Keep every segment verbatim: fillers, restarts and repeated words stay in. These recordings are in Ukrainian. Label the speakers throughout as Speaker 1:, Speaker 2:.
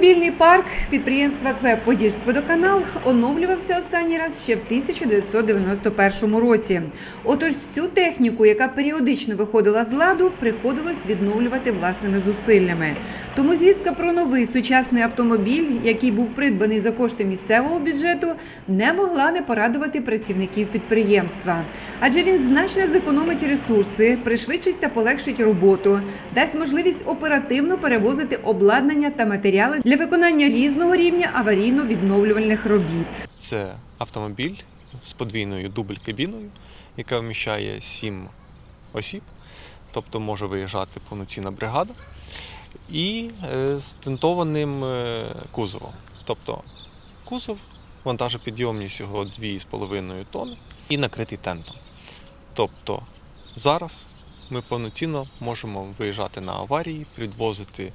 Speaker 1: Автомобільний парк підприємства КВЕП «Подільськводоканал» оновлювався останній раз ще в тисяча дев'ятсот дев'яносто першому році. Отож, всю техніку, яка періодично виходила з ладу, приходилось відновлювати власними зусиллями. Тому звістка про новий сучасний автомобіль, який був придбаний за кошти місцевого бюджету, не могла не порадувати працівників підприємства. Адже він значно зекономить ресурси, пришвидшить та полегшить роботу, дасть можливість оперативно перевозити обладнання та матеріали для виконання різного рівня аварійно-відновлювальних робіт.
Speaker 2: Це автомобіль з подвійною дубль-кабіною, яка вміщає сім осіб, тобто може виїжджати повноцінна бригада, і з тентованим кузовом. Тобто кузов, вантажопідйомність його дві з половиною тонни і накритий тентом. Тобто зараз ми повноцінно можемо виїжджати на аварії, підвозити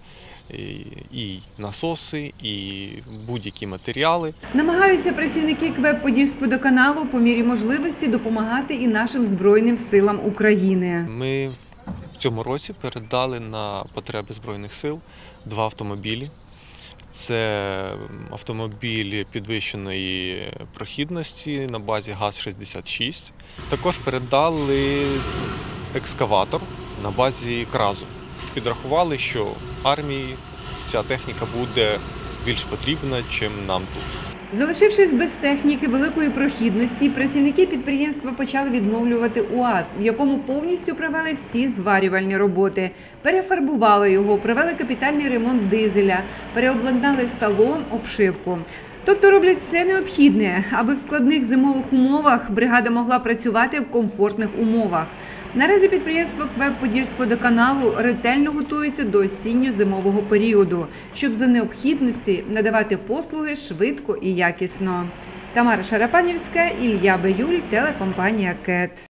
Speaker 2: і насоси, і будь-які матеріали.
Speaker 1: Намагаються працівники КВЕП «Подільськводоканалу» по мірі можливості допомагати і нашим Збройним силам України.
Speaker 2: Ми в цьому році передали на потреби Збройних сил два автомобілі. Це автомобіль підвищеної прохідності на базі ГАЗ шістдесят шість. Також передали екскаватор на базі КРАЗу. Підрахували, що армії ця техніка буде більш потрібна, ніж нам тут.
Speaker 1: Залишившись без техніки великої прохідності, працівники підприємства почали відновлювати УАЗ, в якому повністю провели всі зварювальні роботи. Перефарбували його, провели капітальний ремонт дизеля, переобладнали салон, обшивку. Тобто роблять все необхідне, аби в складних зимових умовах бригада могла працювати в комфортних умовах. Наразі підприємство КВЕП «Подільськводоканалу» ретельно готується до осінньо-зимового періоду, щоб за необхідності надавати послуги швидко і якісно. Тамара Шарапанівська, Ілля Беюль, телекомпанія КЕТ.